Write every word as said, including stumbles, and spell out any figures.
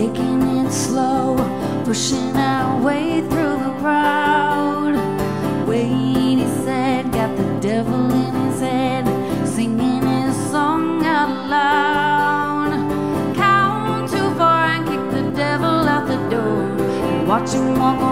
taking it slow, pushing our way through the crowd. Wait, he said, got the devil in his head, singing his song out loud. Count too far and kick the devil out the door, and watch him walk on